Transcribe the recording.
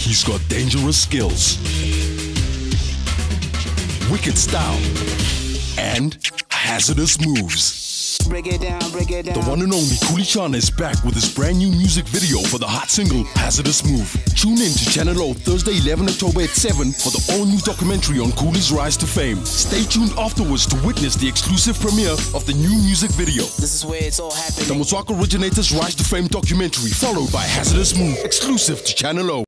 He's got dangerous skills, wicked style, and hazardous moves. Break it down, break it down. The one and only Khuli Chana is back with his brand new music video for the hot single Hazardous Move. Tune in to Channel Thursday 11 October at 7 for the all-new documentary on Khuli's rise to fame. Stay tuned afterwards to witness the exclusive premiere of the new music video. This is where it's all happening. The MotswakOriginator's rise to fame documentary, followed by Hazardous Move, exclusive to Channel O.